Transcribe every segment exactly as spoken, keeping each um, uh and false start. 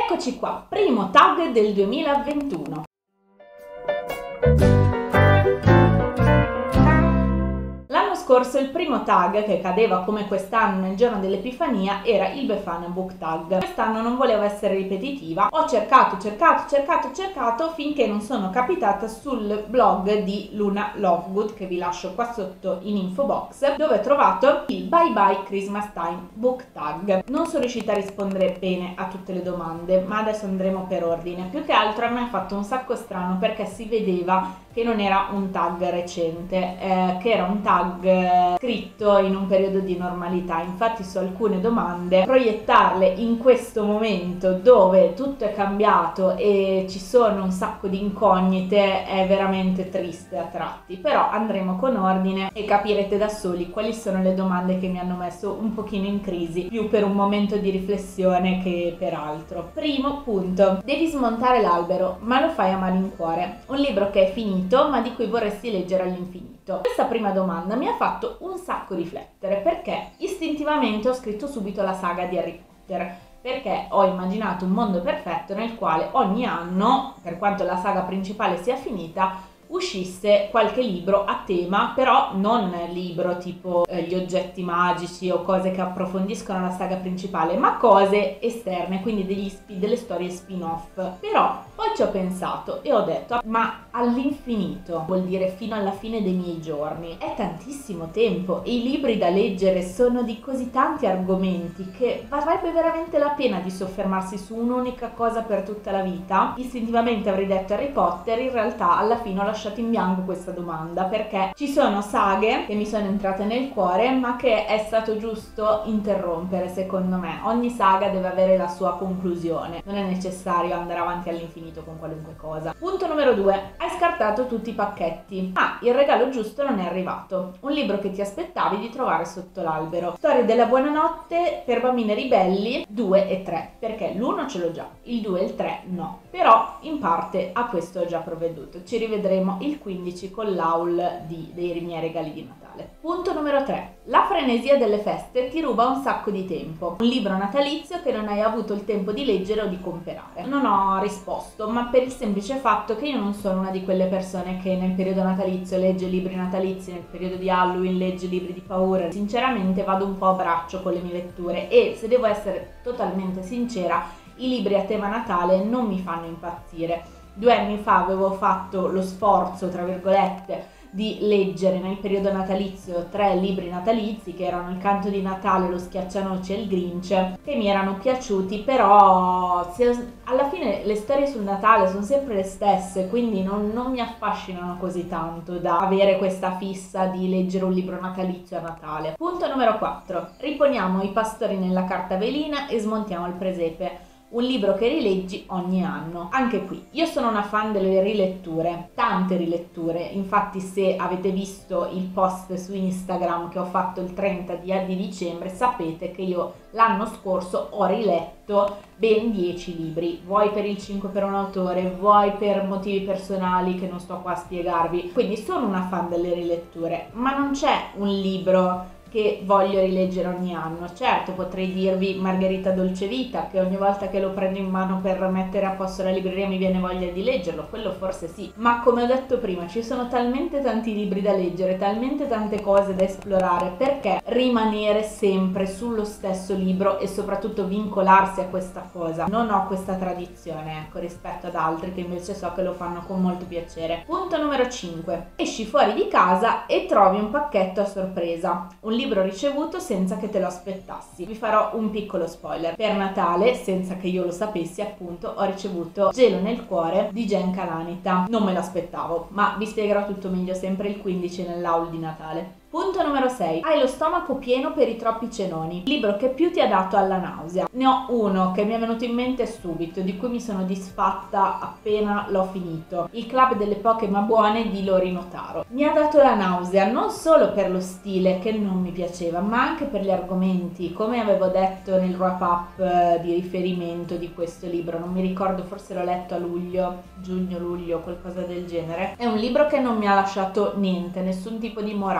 Eccoci qua, primo tag del duemilaventuno. L'anno scorso il primo tag, che cadeva come quest'anno nel giorno dell'Epifania, era il Befana Book Tag. Quest'anno non volevo essere ripetitiva, ho cercato, cercato, cercato, cercato finché non sono capitata sul blog di Luna Lovegood, che vi lascio qua sotto in info box, dove ho trovato il Bye Bye Christmas Time Book Tag. Non sono riuscita a rispondere bene a tutte le domande, ma adesso andremo per ordine. Più che altro a me ha fatto un sacco strano perché si vedeva che non era un tag recente, eh, che era un tag eh, scritto in un periodo di normalità. Infatti su alcune domande proiettarle in questo momento dove tutto è cambiato e ci sono un sacco di incognite è veramente triste a tratti, però andremo con ordine e capirete da soli quali sono le domande che mi hanno messo un pochino in crisi, più per un momento di riflessione che per altro. Primo punto: devi smontare l'albero, ma lo fai a malincuore. Un libro che è finito ma di cui vorresti leggere all'infinito. Questa prima domanda mi ha fatto un sacco riflettere, perché istintivamente ho scritto subito la saga di Harry Potter, perché ho immaginato un mondo perfetto nel quale ogni anno, per quanto la saga principale sia finita, uscisse qualche libro a tema, però non libro tipo eh, gli oggetti magici o cose che approfondiscono la saga principale, ma cose esterne, quindi degli spi- delle storie spin-off. Però poi ci ho pensato e ho detto: ma all'infinito vuol dire fino alla fine dei miei giorni, è tantissimo tempo e i libri da leggere sono di così tanti argomenti che varrebbe veramente la pena di soffermarsi su un'unica cosa per tutta la vita. Istintivamente avrei detto Harry Potter, in realtà alla fine ho lasciato in bianco questa domanda, perché ci sono saghe che mi sono entrate nel cuore ma che è stato giusto interrompere. Secondo me ogni saga deve avere la sua conclusione, non è necessario andare avanti all'infinito con qualunque cosa. Punto numero due: hai scartato tutti i pacchetti, ma il regalo giusto non è arrivato, un libro che ti aspettavi di trovare sotto l'albero. Storie della buonanotte per bambine ribelli due e tre, perché l'uno ce l'ho già, il due e il tre no, però in parte a questo ho già provveduto. Ci rivedremo il quindici con l'haul di, dei miei regali di Natale. Punto numero tre: la frenesia delle feste ti ruba un sacco di tempo. Un libro natalizio che non hai avuto il tempo di leggere o di comprare. Non ho risposto, ma per il semplice fatto che io non sono una di quelle persone che nel periodo natalizio legge libri natalizi, nel periodo di Halloween legge libri di paura. Sinceramente vado un po' a braccio con le mie letture e, se devo essere totalmente sincera, i libri a tema Natale non mi fanno impazzire. Due anni fa avevo fatto lo sforzo, tra virgolette, di leggere nel periodo natalizio tre libri natalizi, che erano Il Canto di Natale, Lo Schiaccianoci e Il Grinch, che mi erano piaciuti, però se, alla fine le storie sul Natale sono sempre le stesse, quindi non, non mi affascinano così tanto da avere questa fissa di leggere un libro natalizio a Natale. Punto numero quattro: riponiamo i pastori nella carta velina e smontiamo il presepe. Un libro che rileggi ogni anno. Anche qui io sono una fan delle riletture, tante riletture. Infatti, se avete visto il post su Instagram che ho fatto il trenta di dicembre, sapete che io l'anno scorso ho riletto ben dieci libri, vuoi per il cinque per un autore, vuoi per motivi personali che non sto qua a spiegarvi. Quindi sono una fan delle riletture, ma non c'è un libro che voglio rileggere ogni anno. Certo, potrei dirvi Margherita Dolcevita, che ogni volta che lo prendo in mano per mettere a posto la libreria mi viene voglia di leggerlo, quello forse sì, ma come ho detto prima ci sono talmente tanti libri da leggere, talmente tante cose da esplorare, perché rimanere sempre sullo stesso libro e soprattutto vincolarsi a questa cosa? Non ho questa tradizione, ecco, rispetto ad altri che invece so che lo fanno con molto piacere. Punto numero cinque: esci fuori di casa e trovi un pacchetto a sorpresa, un libro ricevuto senza che te lo aspettassi. Vi farò un piccolo spoiler: per Natale, senza che io lo sapessi appunto, ho ricevuto Gelo nel cuore di Jen Kalanita. Non me l'aspettavo, ma vi spiegherò tutto meglio sempre il quindici nell'haul di Natale. Punto numero sei: hai lo stomaco pieno per i troppi cenoni. Il libro che più ti ha dato alla nausea. Ne ho uno che mi è venuto in mente subito, di cui mi sono disfatta appena l'ho finito: Il club delle poche ma buone di Lori Notaro. Mi ha dato la nausea non solo per lo stile, che non mi piaceva, ma anche per gli argomenti. Come avevo detto nel wrap up eh, di riferimento di questo libro, non mi ricordo, forse l'ho letto a luglio, giugno, luglio, qualcosa del genere. È un libro che non mi ha lasciato niente, nessun tipo di morale. Il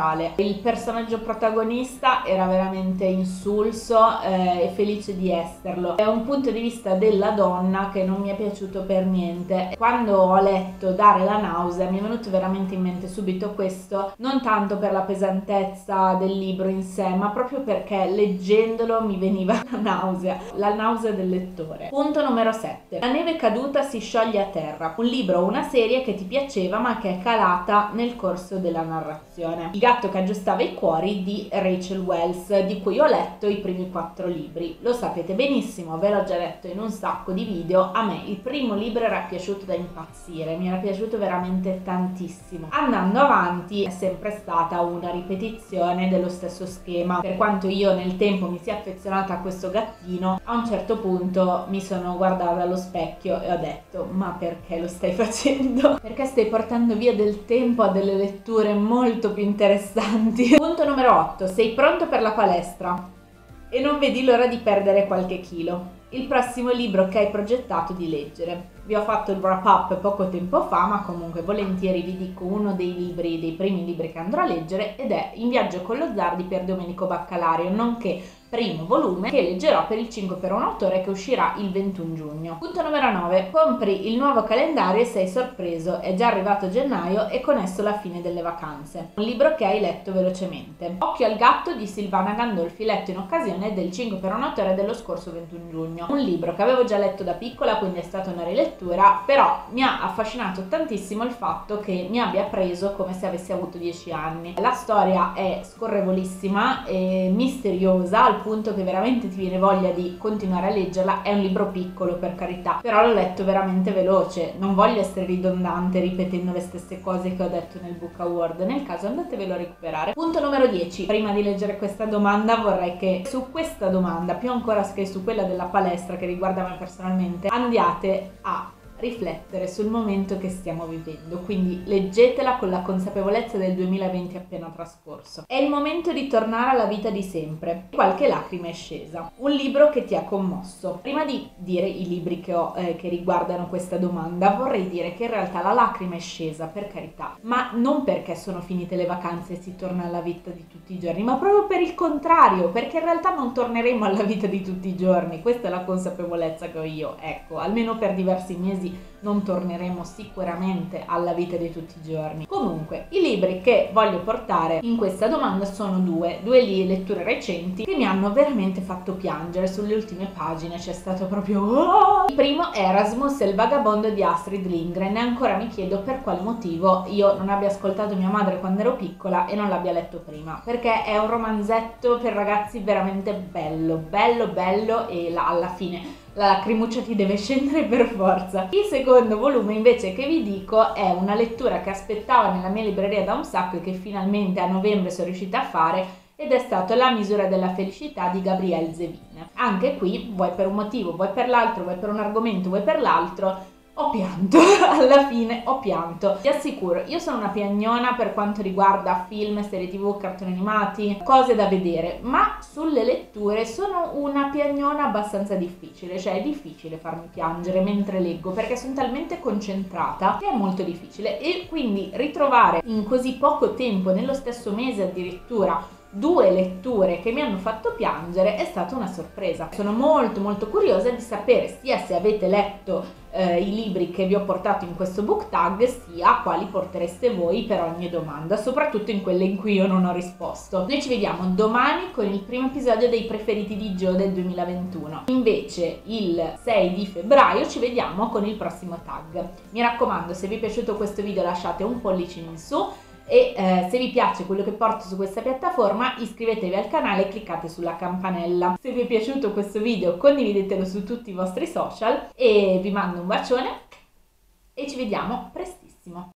il personaggio protagonista era veramente insulso eh, e felice di esserlo. È un punto di vista della donna che non mi è piaciuto per niente. Quando ho letto Dare la nausea mi è venuto veramente in mente subito questo, non tanto per la pesantezza del libro in sé, ma proprio perché leggendolo mi veniva la nausea, la nausea del lettore. Punto numero sette. La neve caduta si scioglie a terra. Un libro o una serie che ti piaceva ma che è calata nel corso della narrazione. Il gatto che aggiustava i cuori di Rachel Wells, di cui ho letto i primi quattro libri. Lo sapete benissimo, ve l'ho già detto in un sacco di video, a me il primo libro era piaciuto da impazzire, mi era piaciuto veramente tantissimo. Andando avanti è sempre stata una ripetizione dello stesso schema. Per quanto io nel tempo mi sia affezionata a questo gattino, a un certo punto mi sono guardata allo specchio e ho detto: ma perché lo stai facendo? Perché stai portando via del tempo a delle letture molto più interessanti. Punto numero otto. Sei pronto per la palestra e non vedi l'ora di perdere qualche chilo. Il prossimo libro che hai progettato di leggere. Vi ho fatto il wrap up poco tempo fa, ma comunque volentieri vi dico uno dei libri, dei primi libri che andrò a leggere, ed è In viaggio con lo zar di Pier Domenico Baccalario, nonché primo volume che leggerò per il cinque per un autore, che uscirà il ventuno giugno. Punto numero nove. Compri il nuovo calendario e sei sorpreso, è già arrivato gennaio e con esso la fine delle vacanze. Un libro che hai letto velocemente. Occhio al gatto di Silvana Gandolfi, letto in occasione del cinque per un autore dello scorso ventuno giugno. Un libro che avevo già letto da piccola, quindi è stata una rilettura, però mi ha affascinato tantissimo il fatto che mi abbia preso come se avessi avuto dieci anni. La storia è scorrevolissima e misteriosa, al punto che veramente ti viene voglia di continuare a leggerla. È un libro piccolo, per carità, però l'ho letto veramente veloce. Non voglio essere ridondante ripetendo le stesse cose che ho detto nel Book Award, nel caso andatevelo a recuperare. Punto numero dieci. Prima di leggere questa domanda vorrei che su questa domanda, più ancora che su quella della palestra che riguarda me personalmente, andiate a riflettere sul momento che stiamo vivendo, quindi leggetela con la consapevolezza del duemilaventi appena trascorso. È il momento di tornare alla vita di sempre. Qualche lacrima è scesa. Un libro che ti ha commosso. Prima di dire i libri che ho eh, che riguardano questa domanda, vorrei dire che in realtà la lacrima è scesa, per carità, ma non perché sono finite le vacanze e si torna alla vita di tutti i giorni, ma proprio per il contrario, perché in realtà non torneremo alla vita di tutti i giorni. Questa è la consapevolezza che ho io, ecco, almeno per diversi mesi non torneremo sicuramente alla vita di tutti i giorni. Comunque, i libri che voglio portare in questa domanda sono due, due letture recenti che mi hanno veramente fatto piangere. Sulle ultime pagine c'è stato proprio oh! Il primo è Erasmus e il vagabondo di Astrid Lindgren, e ancora mi chiedo per quale motivo io non abbia ascoltato mia madre quando ero piccola e non l'abbia letto prima, perché è un romanzetto per ragazzi veramente bello, bello, bello, e la, alla fine la lacrimuccia ti deve scendere per forza. Il secondo volume invece che vi dico è una lettura che aspettavo nella mia libreria da un sacco e che finalmente a novembre sono riuscita a fare, ed è stato La misura della felicità di Gabrielle Zevin. Anche qui, vuoi per un motivo, vuoi per l'altro, vuoi per un argomento, vuoi per l'altro, ho pianto, alla fine ho pianto. Vi assicuro, io sono una piagnona per quanto riguarda film, serie tv, cartoni animati, cose da vedere, ma sulle letture sono una piagnona abbastanza difficile, cioè è difficile farmi piangere mentre leggo, perché sono talmente concentrata che è molto difficile, e quindi ritrovare in così poco tempo, nello stesso mese addirittura, due letture che mi hanno fatto piangere è stata una sorpresa. Sono molto molto curiosa di sapere sia se avete letto eh, i libri che vi ho portato in questo book tag, sia quali portereste voi per ogni domanda, soprattutto in quelle in cui io non ho risposto. Noi ci vediamo domani con il primo episodio dei preferiti di Gio del duemilaventuno. Invece il sei di febbraio ci vediamo con il prossimo tag. Mi raccomando, se vi è piaciuto questo video lasciate un pollicino in su, e eh, se vi piace quello che porto su questa piattaforma iscrivetevi al canale e cliccate sulla campanella. Se vi è piaciuto questo video condividetelo su tutti i vostri social, e vi mando un bacione e ci vediamo prestissimo.